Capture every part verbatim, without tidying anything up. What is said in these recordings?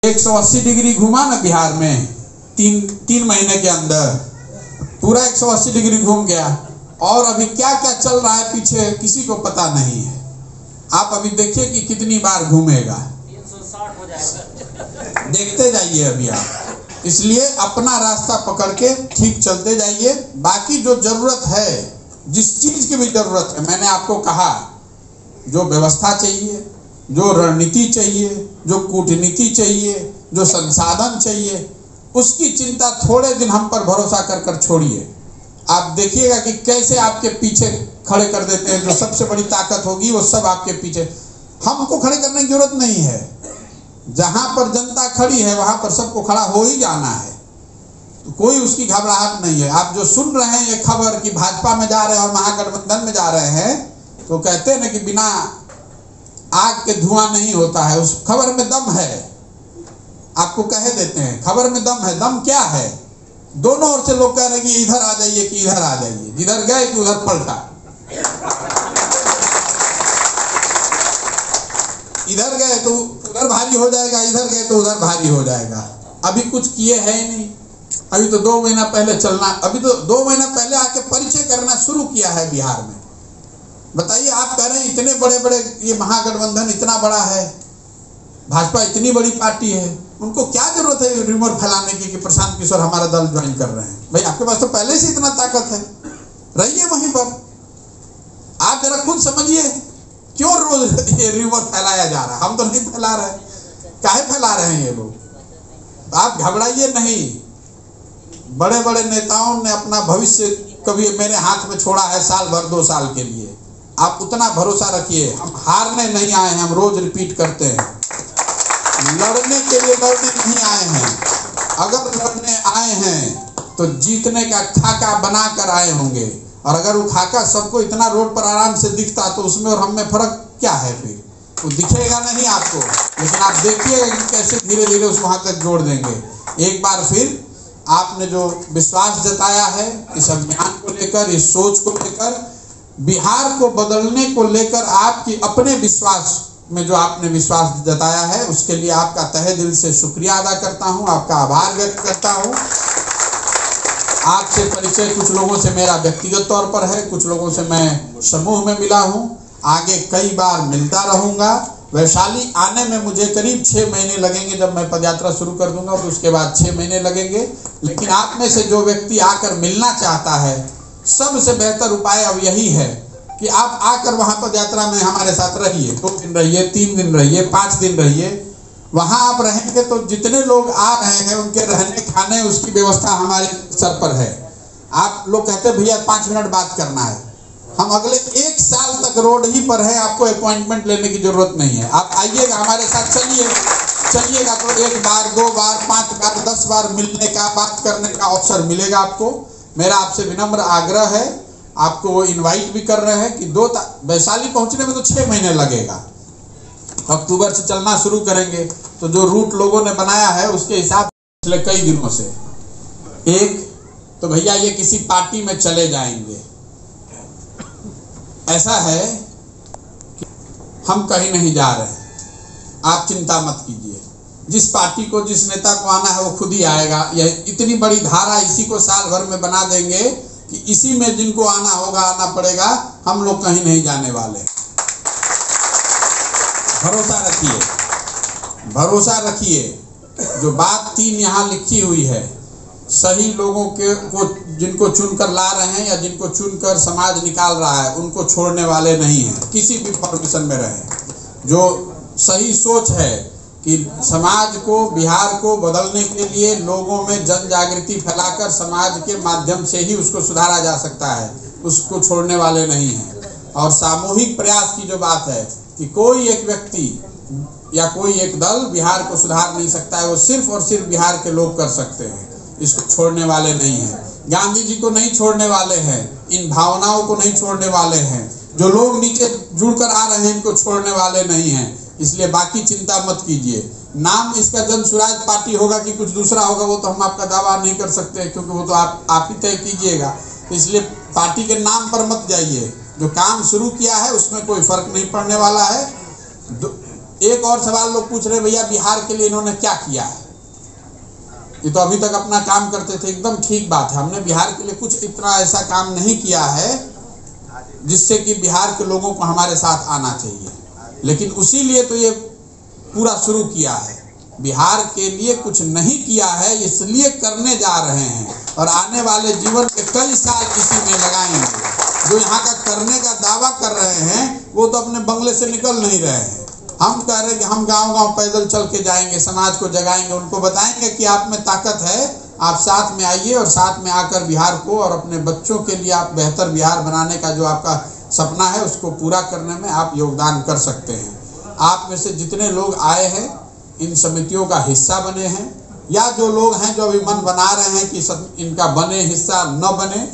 एक सौ अस्सी डिग्री घुमा ना बिहार में तीन तीन महीने के अंदर, पूरा एक सौ अस्सी डिग्री घूम गया। और अभी क्या क्या चल रहा है पीछे किसी को पता नहीं है। आप अभी देखिए कि कितनी बार घूमेगा, तीन सौ साठ हो जाएगा। देखते जाइए अभी आप। इसलिए अपना रास्ता पकड़ के ठीक चलते जाइए। बाकी जो जरूरत है, जिस चीज की भी जरूरत है, मैंने आपको कहा, जो व्यवस्था चाहिए, जो रणनीति चाहिए, जो कूटनीति चाहिए, जो संसाधन चाहिए, उसकी चिंता थोड़े दिन हम पर भरोसा कर कर छोड़िए। आप देखिएगा कि कैसे आपके पीछे खड़े कर देते हैं। जो सबसे बड़ी ताकत होगी वो सब आपके पीछे, हमको खड़े करने की जरूरत नहीं है। जहां पर जनता खड़ी है वहां पर सबको खड़ा हो ही जाना है, तो कोई उसकी घबराहट नहीं है। आप जो सुन रहे हैं ये खबर कि भाजपा में जा रहे हैं और महागठबंधन में जा रहे हैं, तो कहते हैं ना कि बिना आग के धुआं नहीं होता है। उस खबर में दम है, आपको कह देते हैं खबर में दम है। दम क्या है? दोनों ओर से लोग कह रहे हैं कि इधर आ जाइए कि इधर आ जाइए, जिधर गए कि उधर पलटा, इधर गए तो उधर भारी हो जाएगा, इधर गए तो उधर भारी हो जाएगा। अभी कुछ किए है ही नहीं। अभी तो दो महीना पहले चलना, अभी तो दो महीना पहले आके परिचय करना शुरू किया है बिहार में। बताइए, आप कह रहे हैं इतने बड़े बड़े ये महागठबंधन इतना बड़ा है, भाजपा इतनी बड़ी पार्टी है, उनको क्या जरूरत है रूमर फैलाने की कि प्रशांत किशोर हमारा दल ज्वाइन कर रहे हैं? भाई आपके पास तो पहले से इतना ताकत है, रहिए वहीं पर। आप जरा खुद समझिए, क्यों रोज ये रूमर फैलाया जा रहा है? हम तो नहीं फैला रहे, काहे फैला रहे हैं ये लोग? आप घबराइए नहीं। बड़े बड़े नेताओं ने अपना भविष्य कभी मेरे हाथ में छोड़ा है साल भर दो साल के लिए। आप उतना भरोसा रखिए, हम हारने नहीं आए हैं। हम रोज रिपीट करते हैं, लड़ने के लिए लड़ने नहीं आए हैं। अगर लड़ने आए हैं तो जीतने का खाका बना कर आए होंगे। और अगर वो खाका सबको इतना रोड पर आराम से दिखता तो उसमें और हम में फर्क क्या है? फिर वो दिखेगा नहीं आपको, लेकिन आप देखिएगा कि कैसे धीरे धीरे उसको वहां तक जोड़ देंगे। एक बार फिर आपने जो विश्वास जताया है इस अभियान को लेकर, इस सोच को लेकर, बिहार को बदलने को लेकर, आपकी अपने विश्वास में जो आपने विश्वास जताया है, उसके लिए आपका तहे दिल से शुक्रिया अदा करता हूं, आपका आभार व्यक्त करता हूं। आपसे परिचय कुछ लोगों से मेरा व्यक्तिगत तौर पर है, कुछ लोगों से मैं समूह में मिला हूं, आगे कई बार मिलता रहूंगा। वैशाली आने में मुझे करीब छः महीने लगेंगे। जब मैं पदयात्रा शुरू कर दूंगा तो उसके बाद छः महीने लगेंगे। लेकिन आप में से जो व्यक्ति आकर मिलना चाहता है, सबसे बेहतर उपाय अब यही है कि आप आकर वहां पर यात्रा में हमारे साथ रहिए। दो दिन रहिए, तीन दिन रहिए, पाँच दिन रहिए। वहां आप रहेंगे तो जितने लोग आ रहे हैं उनके रहने खाने उसकी व्यवस्था हमारे सर पर है। आप लोग कहते हैं भैया पाँच मिनट बात करना है, हम अगले एक साल तक रोड ही पर है, आपको अपॉइंटमेंट लेने की जरूरत नहीं है। आप आइएगा, हमारे साथ चलिए चलिएगा तो एक बार, दो बार, पाँच बार, दस बार मिलने का, बात करने का अवसर मिलेगा आपको। मेरा आपसे विनम्र आग्रह है, आपको वो इनवाइट भी कर रहे हैं कि दो वैशाली पहुंचने में तो छः महीने लगेगा। अक्टूबर से चलना शुरू करेंगे तो जो रूट लोगों ने बनाया है उसके हिसाब से पिछले कई दिनों से, एक तो भैया ये किसी पार्टी में चले जाएंगे। ऐसा है कि हम कहीं नहीं जा रहे, आप चिंता मत कीजिए। जिस पार्टी को, जिस नेता को आना है वो खुद ही आएगा। यह इतनी बड़ी धारा इसी को साल भर में बना देंगे कि इसी में जिनको आना होगा आना पड़ेगा। हम लोग कहीं नहीं जाने वाले, भरोसा रखिए, भरोसा रखिए। जो बात तीन यहाँ लिखी हुई है, सही लोगों के को जिनको चुनकर ला रहे हैं या जिनको चुनकर समाज निकाल रहा है, उनको छोड़ने वाले नहीं हैं, किसी भी फॉर्मेशन में रहे। जो सही सोच है कि समाज को, बिहार को बदलने के लिए लोगों में जन जागृति फैलाकर समाज के माध्यम से ही उसको सुधारा जा सकता है, उसको छोड़ने वाले नहीं हैं। और सामूहिक प्रयास की जो बात है कि कोई एक व्यक्ति या कोई एक दल बिहार को सुधार नहीं सकता है, वो सिर्फ और सिर्फ बिहार के लोग कर सकते हैं। इसको छोड़ने वाले नहीं हैं, गांधी जी को नहीं छोड़ने वाले हैं, इन भावनाओं को नहीं छोड़ने वाले हैं। जो लोग नीचे जुड़कर आ रहे हैं इनको छोड़ने वाले नहीं हैं। इसलिए बाकी चिंता मत कीजिए। नाम इसका जन स्वराज पार्टी होगा कि कुछ दूसरा होगा वो तो हम आपका दावा नहीं कर सकते, क्योंकि वो तो आप आप ही तय कीजिएगा। तो इसलिए पार्टी के नाम पर मत जाइए। जो काम शुरू किया है उसमें कोई फर्क नहीं पड़ने वाला है। एक और सवाल लोग पूछ रहे भैया बिहार के लिए इन्होंने क्या किया है। ये तो अभी तक अपना काम करते थे, एकदम ठीक बात है। हमने बिहार के लिए कुछ इतना ऐसा काम नहीं किया है जिससे कि बिहार के लोगों को हमारे साथ आना चाहिए, लेकिन उसी लिए तो ये पूरा शुरू किया है। बिहार के लिए कुछ नहीं किया है, इसलिए करने जा रहे हैं और आने वाले जीवन के कई साल इसी में लगाएंगे। जो यहाँ का करने का दावा कर रहे हैं वो तो अपने बंगले से निकल नहीं रहे हैं। हम कह रहे हैं कि हम गांव-गांव पैदल चल के जाएंगे, समाज को जगाएंगे, उनको बताएंगे कि आप में ताकत है, आप साथ में आइए और साथ में आकर बिहार को और अपने बच्चों के लिए आप बेहतर बिहार बनाने का जो आपका सपना है उसको पूरा करने में आप योगदान कर सकते हैं। आप में से जितने लोग आए हैं इन समितियों का हिस्सा बने हैं, या जो लोग हैं जो अभी मन बना रहे हैं कि इनका बने हिस्सा न बने,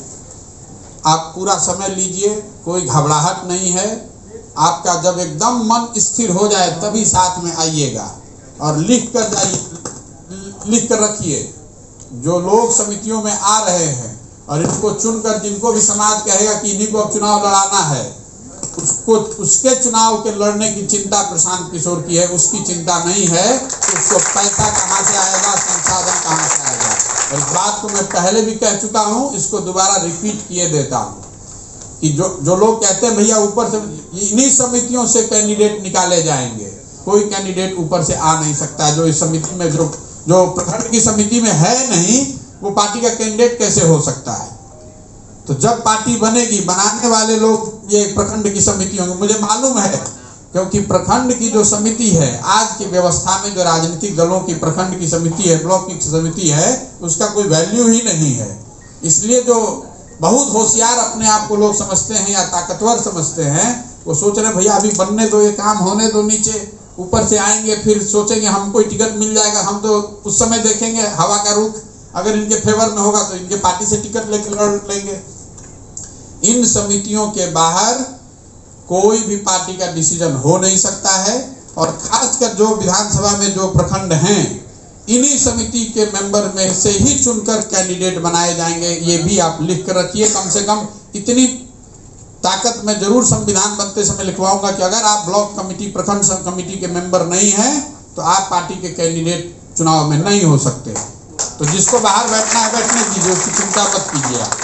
आप पूरा समय लीजिए, कोई घबराहट नहीं है। आपका जब एकदम मन स्थिर हो जाए तभी साथ में आइएगा और लिख कर जाइए, लिख कर रखिए। जो लोग समितियों में आ रहे हैं और इनको चुनकर जिनको भी समाज कहेगा कि इन्हीं को अब चुनाव लड़ाना है, उसको उसके चुनाव के लड़ने की चिंता प्रशांत किशोर की है, उसकी चिंता नहीं है कि उसको पैसा कहाँ से आएगा, संसाधन कहाँ से आएगा। और इस बात को मैं पहले भी कह चुका हूँ, इसको दोबारा रिपीट किए देता हूँ कि जो जो लोग कहते हैं भैया ऊपर से इन्हीं समितियों से कैंडिडेट निकाले जाएंगे, कोई कैंडिडेट ऊपर से आ नहीं सकता। जो इस समिति में जो जो प्रखंड की समिति में है नहीं, वो पार्टी का कैंडिडेट कैसे हो सकता है। तो जब पार्टी बनेगी, बनाने वाले लोग ये प्रखंड की समिति होंगे, मुझे मालूम है, क्योंकि प्रखंड की जो समिति है आज की व्यवस्था में, जो राजनीतिक दलों की प्रखंड की समिति है, ब्लॉक की समिति है, उसका कोई वैल्यू ही नहीं है। इसलिए जो बहुत होशियार अपने आप को लोग समझते हैं या ताकतवर समझते हैं, वो सोच रहे भैया अभी बनने दो, ये काम होने दो, नीचे ऊपर से आएंगे फिर सोचेंगे हमको टिकट मिल जाएगा, हम तो उस समय देखेंगे हवा का रुख, अगर इनके फेवर में होगा तो इनके पार्टी से टिकट लेकर लड़ लेंगे। इन समितियों के बाहर कोई भी पार्टी का डिसीजन हो नहीं सकता है, और खासकर जो विधानसभा में जो प्रखंड हैं, इन्हीं समिति के मेंबर में से ही चुनकर कैंडिडेट बनाए जाएंगे। ये भी आप लिख कर रखिए। कम से कम इतनी ताकत मैं जरूर संविधान बनते समय लिखवाऊंगा कि अगर आप ब्लॉक कमेटी, प्रखंड कमेटी के मेंबर नहीं हैं तो आप पार्टी के कैंडिडेट चुनाव में नहीं हो सकते। तो जिसको बाहर बैठना है बैठने दीजिए, उसकी चिंता मत कीजिए। आप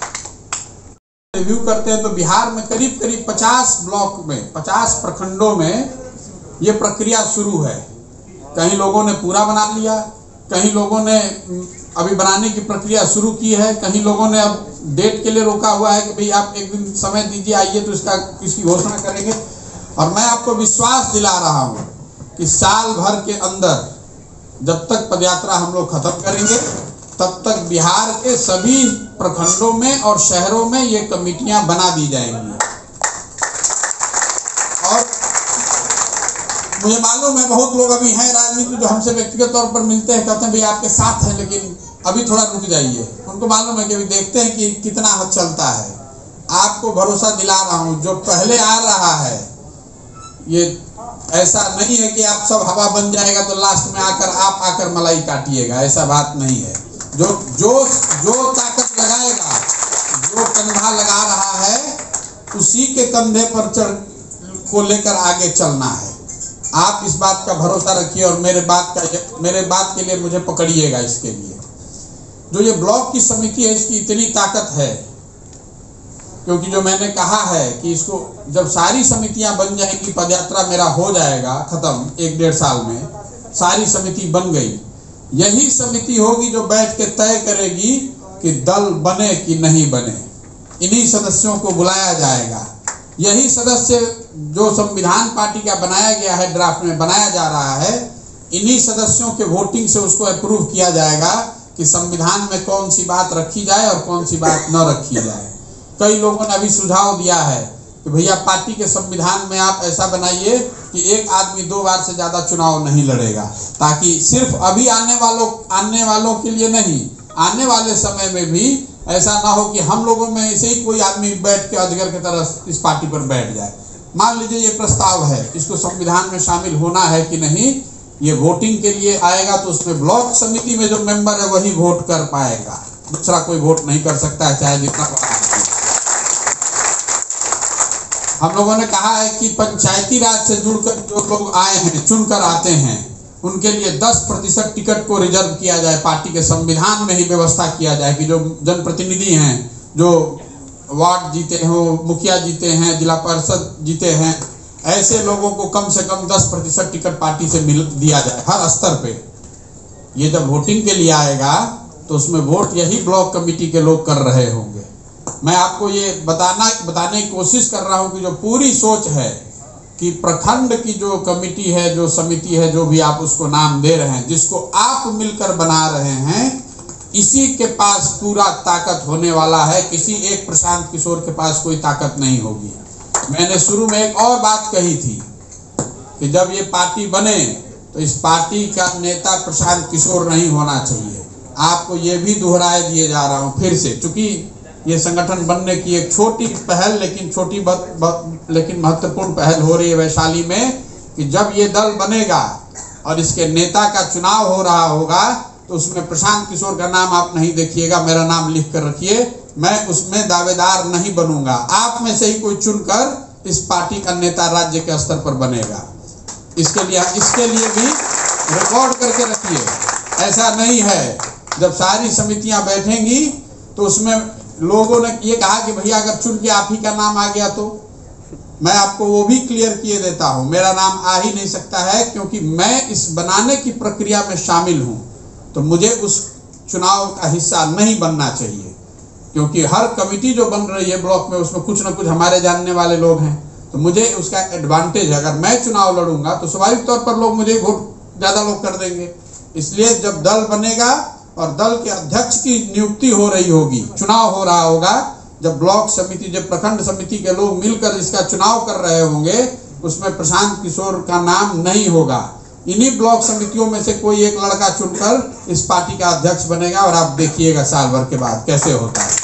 रिव्यू करते हैं तो बिहार में करीब करीब पचास ब्लॉक में, पचास प्रखंडों में ये प्रक्रिया शुरू है। कहीं लोगों ने पूरा बना लिया, कहीं लोगों ने अभी बनाने की प्रक्रिया शुरू की है, कहीं लोगों ने अब डेट के लिए रोका हुआ है कि भाई आप एक दिन समय दीजिए, आइए तो इसका इसकी घोषणा करेंगे। और मैं आपको विश्वास दिला रहा हूं कि साल भर के अंदर जब तक पदयात्रा हम लोग खत्म करेंगे तब तक बिहार के सभी प्रखंडों में और शहरों में ये कमेटियां बना दी जाएंगी। और मुझे मालूम है बहुत लोग अभी हैं राजनीति जो हमसे व्यक्तिगत तौर पर मिलते हैं, कहते हैं भाई आपके साथ हैं लेकिन अभी थोड़ा रुक जाइए। उनको मालूम है कि अभी देखते हैं कि कितना हद चलता है। आपको भरोसा दिला रहा हूं, जो पहले आ रहा है ये ऐसा नहीं है कि आप सब हवा बन जाएगा तो लास्ट में आकर आप आकर मलाई काटिएगा, ऐसा बात नहीं है। जो जो जो ताकत लगाएगा, जो कंधा लगा रहा है, उसी के कंधे पर चढ़ को लेकर आगे चलना है। आप इस बात का भरोसा रखिए और मेरे बात का मेरे बात के लिए मुझे पकड़िएगा। इसके लिए जो ये ब्लॉक की समिति है इसकी इतनी ताकत है, क्योंकि जो मैंने कहा है कि इसको जब सारी समितियां बन जाएंगी, पदयात्रा मेरा हो जाएगा खत्म, एक डेढ़ साल में सारी समिति बन गई, यही समिति होगी जो बैठ के तय करेगी कि दल बने कि नहीं बने। इन्हीं सदस्यों को बुलाया जाएगा। यही सदस्य जो संविधान पार्टी का बनाया गया है, ड्राफ्ट में बनाया जा रहा है, इन्हीं सदस्यों के वोटिंग से उसको अप्रूव किया जाएगा कि संविधान में कौन सी बात रखी जाए और कौन सी बात न रखी जाए। कई लोगों ने अभी सुझाव दिया है कि भैया पार्टी के संविधान में आप ऐसा बनाइए कि एक आदमी दो बार से ज्यादा चुनाव नहीं लड़ेगा, ताकि सिर्फ अभी आने वालों आने वालों के लिए नहीं, आने वाले समय में भी ऐसा ना हो कि हम लोगों में ऐसे ही कोई आदमी बैठ के अजगर की तरह इस पार्टी पर बैठ जाए। मान लीजिए ये प्रस्ताव है, इसको संविधान में शामिल होना है कि नहीं, ये वोटिंग के लिए आएगा तो उसमें ब्लॉक समिति में जो मेंबर है वही वोट कर पाएगा, दूसरा कोई वोट नहीं कर सकता है, चाहे जितना बड़ा। हम लोगों ने कहा है कि पंचायती राज से जुड़कर जो लोग आए हैं, चुनकर आते हैं, उनके लिए दस प्रतिशत टिकट को रिजर्व किया जाए। पार्टी के संविधान में ही व्यवस्था किया जाए कि जो जनप्रतिनिधि हैं, जो वार्ड जीते हो, मुखिया जीते हैं, जिला परिषद जीते हैं, ऐसे लोगों को कम से कम दस प्रतिशत टिकट पार्टी से मिल दिया जाए हर स्तर पे। ये जब वोटिंग के लिए आएगा तो उसमें वोट यही ब्लॉक कमेटी के लोग कर रहे होंगे। मैं आपको ये बताना बताने की कोशिश कर रहा हूँ कि जो पूरी सोच है कि प्रखंड की जो कमेटी है, जो समिति है, जो भी आप उसको नाम दे रहे हैं, जिसको आप मिलकर बना रहे हैं, इसी के पास पूरा ताकत होने वाला है। किसी एक प्रशांत किशोर के पास कोई ताकत नहीं होगी। मैंने शुरू में एक और बात कही थी कि जब ये पार्टी बने तो इस पार्टी का नेता प्रशांत किशोर नहीं होना चाहिए। आपको ये भी दोहराए दिए जा रहा हूँ फिर से, चूंकि ये संगठन बनने की एक छोटी पहल, लेकिन छोटी बत, बत, लेकिन महत्वपूर्ण पहल हो रही है वैशाली में कि जब ये दल बनेगा और इसके नेता का चुनाव हो रहा होगा तो उसमें प्रशांत किशोर का नाम आप नहीं देखिएगा, मेरा नाम लिख कर रखिए। मैं उसमें दावेदार नहीं बनूंगा। आप में से ही कोई चुनकर इस पार्टी का नेता राज्य के स्तर पर बनेगा। इसके लिए इसके लिए भी रिकॉर्ड करके रखिए। ऐसा नहीं है जब सारी समितियां बैठेंगी तो उसमें लोगों ने ये कहा कि भैया अगर चुन के आप ही का नाम आ गया तो मैं आपको वो भी क्लियर किए देता हूं, मेरा नाम आ ही नहीं सकता है, क्योंकि मैं इस बनाने की प्रक्रिया में शामिल हूं। तो मुझे उस चुनाव का हिस्सा नहीं बनना चाहिए, क्योंकि हर कमेटी जो बन रही है ब्लॉक में उसमें कुछ ना कुछ हमारे जानने वाले लोग हैं, तो मुझे उसका एडवांटेज है। अगर मैं चुनाव लड़ूंगा तो स्वाभाविक तौर पर लोग मुझे वोट ज्यादा लोग कर देंगे। इसलिए जब दल बनेगा और दल के अध्यक्ष की नियुक्ति हो रही होगी, चुनाव हो रहा होगा, जब ब्लॉक समिति, जब प्रखंड समिति के लोग मिलकर इसका चुनाव कर रहे होंगे, उसमें प्रशांत किशोर का नाम नहीं होगा। इन्हीं ब्लॉक समितियों में से कोई एक लड़का चुनकर इस पार्टी का अध्यक्ष बनेगा और आप देखिएगा साल भर के बाद कैसे होता है।